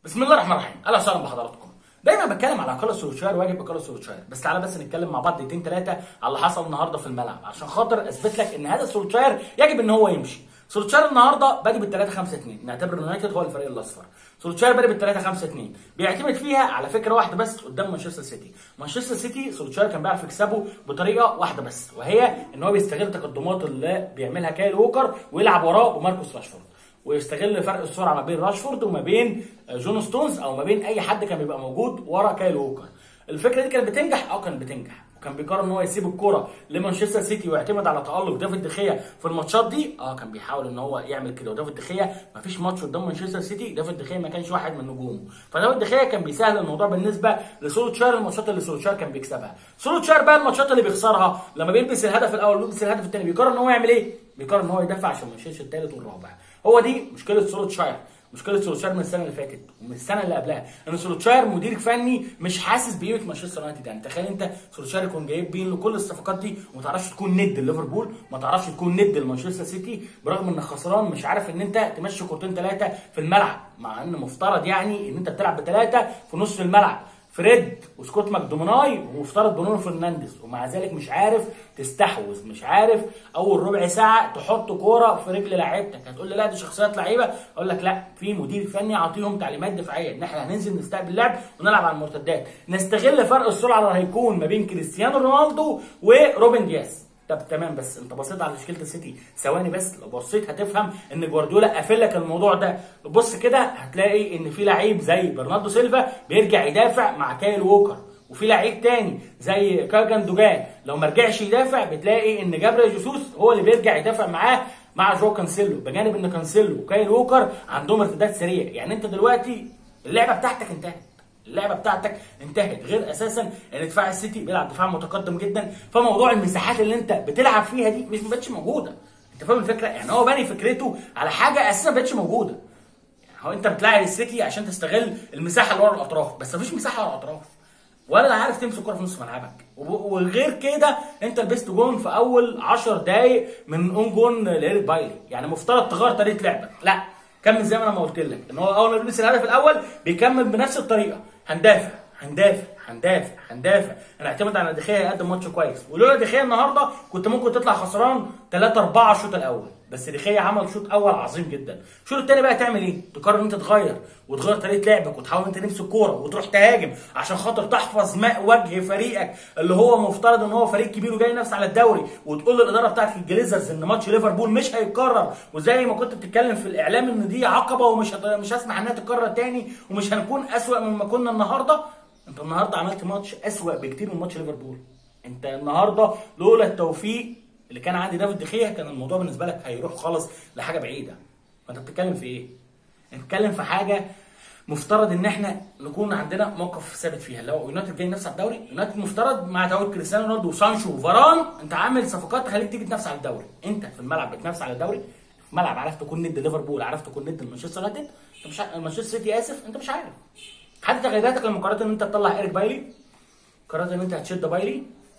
بسم الله الرحمن الرحيم، اهلا وسهلا بحضراتكم. دايما بتكلم على كارلوس سولشاير واجب كارلوس سولشاير، بس تعالى بس نتكلم مع بعض دقيقتين ثلاثه على اللي حصل النهارده في الملعب عشان خاطر اثبت لك ان هذا سولشاير يجب ان هو يمشي. سولشاير النهارده بادئ بال 3-5-2، نعتبر اليونايتد هو الفريق الاصفر. سولشاير بادئ بال 3-5-2، بيعتمد فيها على فكره واحده بس قدام مانشستر سيتي. مانشستر سيتي سولشاير كان بيعرف يكسبه بطريقه واحده بس، وهي ان هو بيستغل التقدمات اللي بيعملها كايل ووكر ويلعب وراه بماركوس راشفورد، ويستغل فرق السرعه ما بين راشفورد وما بين جون ستونز او ما بين اي حد كان بيبقى موجود ورا كايل ووكر. الفكره دي كانت بتنجح، كانت بتنجح، وكان بيقرر ان هو يسيب الكوره لمانشستر سيتي ويعتمد على تالق دافيد دخيا في الماتشات دي. كان بيحاول ان هو يعمل كده، ودافيد دخيا ما فيش ماتش قدام مانشستر سيتي دافيد دخيا ما كانش واحد من نجومه، فدافيد دخيا كان بيسهل الموضوع بالنسبه لسولشاير. الماتشات اللي سولشاير كان بيكسبها، سولشاير بقى الماتشات اللي بيخسرها لما بيلبس الهدف الاول ويلبس الهدف الثاني بيقرر ان هو يعمل ايه؟ بيقرر ان هو يدافع عشان ما يشيلش الثالث والرابع. هو دي مشكله سولشاير. مشكله سولشاير من السنه اللي فاتت ومن السنه اللي قبلها ان سولشاير مدير فني مش حاسس بقيمه مانشستر يونايتد. يعني تخيل انت سولشاير يكون جايب بين له كل الصفقات دي وما تعرفش تكون ند ليفربول، ما تعرفش تكون ند لمانشستر سيتي، برغم انك خسران مش عارف ان انت تمشي كورتين ثلاثه في الملعب، مع ان مفترض يعني ان انت بتلعب بثلاثه في نص الملعب، فريد وسكوت ماكدوميناي ومفترض برونو فرنانديز، ومع ذلك مش عارف تستحوذ، مش عارف اول ربع ساعه تحط كوره في رجل لعيبتك. هتقول لي لا دي شخصيات لعيبه، اقول لك لا، في مدير فني عاطيهم تعليمات دفاعيه ان احنا هننزل نستقبل اللعب ونلعب على المرتدات، نستغل فرق السرعه اللي هيكون ما بين كريستيانو رونالدو وروبن دياز. طب تمام، بس انت بصيت على تشكيله السيتي ثواني بس، لو بصيت هتفهم ان جوارديولا قافل لك الموضوع ده. بص كده هتلاقي ان في لعيب زي برناردو سيلفا بيرجع يدافع مع كايل ووكر، وفي لعيب تاني زي كاجان دوجان لو ما رجعش يدافع بتلاقي ان جابريل جيسوس هو اللي بيرجع يدافع معاه مع جو كانسيلو، بجانب ان كانسيلو وكايل ووكر عندهم ارتداد سريع. يعني انت دلوقتي اللعبه بتاعتك انتهت، اللعبه بتاعتك انتهت، غير اساسا ان دفاع السيتي بيلعب دفاع متقدم جدا، فموضوع المساحات اللي انت بتلعب فيها دي مش بقتش موجوده. انت فاهم الفكره؟ يعني هو باني فكرته على حاجه اساسا ما بقتش موجوده. يعني هو انت بتلاعب السيتي عشان تستغل المساحه اللي ورا الاطراف، بس مفيش مساحه ورا الاطراف، ولا عارف تمسك كوره في نص ملعبك، وغير كده انت لبست جون في اول 10 دقائق من اون جون لإيريك بايلي. يعني مفترض تغير طريقه لعبك، لا، كمل زي ما انا ما قلت لك ان هو اول ما يلبس الهدف الاول بيكمل بنفس الطريقه، هندافع هندافع هندافع هندافع، هنعتمد على دخيا يقدم ماتش كويس، ولولا دخيا النهارده كنت ممكن تطلع خسران 3-4 الشوط الاول، بس دخيا عمل شوط اول عظيم جدا. الشوط الثاني بقى تعمل ايه؟ تقرر ان انت تغير وتغير طريقه لعبك وتحاول انت تمسك كوره وتروح تهاجم عشان خاطر تحفظ ماء وجه فريقك اللي هو مفترض ان هو فريق كبير وجاي ينافس على الدوري، وتقول للاداره بتاعت الجليزرز ان ماتش ليفربول مش هيتكرر، وزي ما كنت بتتكلم في الاعلام ان دي عقبه ومش مش هسمح انها تتكرر تاني ومش هنكون اسوأ مما كنا النهارده. انت النهارده عملت ماتش اسوأ بكتير من ماتش ليفربول. انت النهارده لولا التوفيق اللي كان عندي دافيد دخيا كان الموضوع بالنسبه لك هيروح خالص لحاجه بعيده. فانت بتتكلم في ايه؟ انت بتتكلم في حاجه مفترض ان احنا نكون عندنا موقف ثابت فيها. لو يونايتد جاي ينافس على الدوري، يونايتد مفترض مع تعود كريستيانو رونالدو وسانشو وفاران انت عامل صفقات تخليك تيجي تنافس على الدوري. انت في الملعب بتنافس على الدوري، في الملعب عرفت تكون ند ليفربول، عرفت تكون ند مانشستر يونايتد، انت مش مانشستر سيتي، اسف، انت مش عارف. حتى تغييراتك لما قررت ان انت تطلع ايريك بايلي، قررت ان انت هتشد بايلي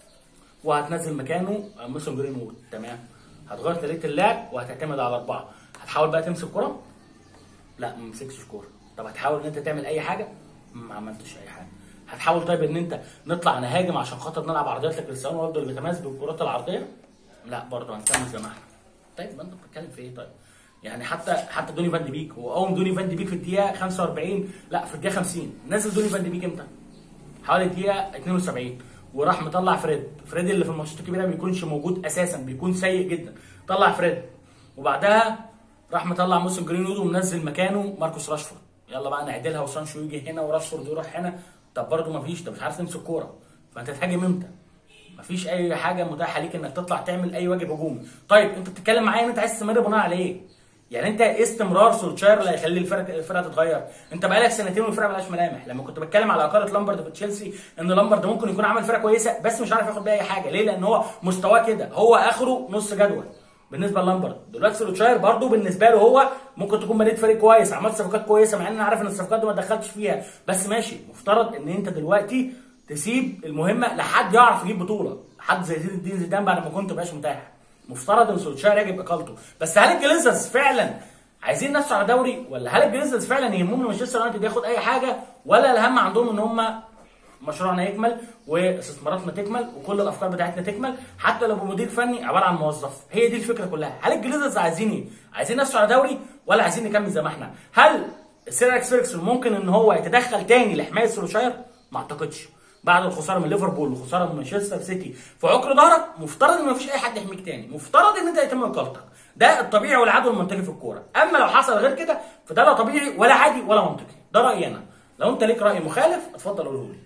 وهتنزل مكانه ميسون جرينوود، تمام، هتغير طريقه اللعب وهتعتمد على 4، هتحاول بقى تمسك كوره؟ لا، ما مسكتش كوره. طب هتحاول ان انت تعمل اي حاجه؟ ما عملتش اي حاجه. هتحاول طيب ان انت نطلع نهاجم عشان خاطر نلعب عرضيات لكريستيانو رونالدو اللي بيتميز بالكرات العرضيه؟ لا، برضه هنكمل زي ما احنا. طيب ما انت بتتكلم في ايه طيب؟ يعني حتى دوني فان دي بيك، هو قوم دوني فان دي بيك في الدقيقه 45، لا في الدقيقه 50 نزل دوني فان دي بيك امتى؟ حوالي الدقيقه 72، وراح مطلع فريد اللي في الماتشات الكبيره ما بيكونش موجود اساسا، بيكون سيء جدا، طلع فريد، وبعدها راح مطلع موسم جرينوود ومنزل مكانه ماركوس راشفورد. يلا بقى نعدلها وسانشو يجي هنا وراشفورد يروح هنا. طب برضه ما فيش، انت مش عارف تمسك كوره، فانت تهاجم امتى؟ ما فيش اي حاجه متاحه ليك انك تطلع تعمل اي واجب هجومي. طيب انت بتتكلم معايا ان انت عايز تستمر بناء على ايه؟ يعني انت استمرار سولشاير اللي هيخلي الفرقه تتغير؟ انت بقالك سنتين والفرقه مالهاش ملامح. لما كنت بتكلم على اقاله لامبرد في تشيلسي ان لامبرد ممكن يكون عمل فرقه كويسه بس مش عارف ياخد بيها اي حاجه، ليه؟ لان هو مستواه كده، هو اخره نص جدول بالنسبه للامبرد. دلوقتي سولشاير برضه بالنسبه له هو ممكن تكون بنيت فريق كويس، عملت صفقات كويسه، مع ان انا عارف ان الصفقات دي ما دخلتش فيها، بس ماشي، مفترض ان انت دلوقتي تسيب المهمه لحد يعرف يجيب بطوله، حد زي زين الدين زيدان بعد ما كنت مبقاش متاح. مفترض ان سولشاير يجب اقالته. بس هل الجليزرز فعلا عايزين ينافسوا على دوري، ولا هل الجريزليز فعلا يهمهم ان مانشستر يونايتد ياخد اي حاجه، ولا الاهم عندهم ان هم مشروعنا يكمل واستثماراتنا تكمل وكل الافكار بتاعتنا تكمل حتى لو بمدير فني عباره عن موظف؟ هي دي الفكره كلها. هل الجريزليز عايزين ايه؟ عايزين ينافسوا على دوري ولا عايزين نكمل زي ما احنا؟ هل السير اليكس فيرجسون ممكن ان هو يتدخل تاني لحمايه سولشاير؟ ما اعتقدش. بعد الخساره من ليفربول وخساره من مانشستر سيتي في عقر ظهرك، مفترض ان مفيش اي حد يحميك تاني، مفترض ان انت يتم اقالتك. ده الطبيعي والعادي والمنطقي في الكوره. اما لو حصل غير كده فده لا طبيعي ولا عادي ولا منطقي. ده رايي انا. لو انت ليك راي مخالف اتفضل قوله لي.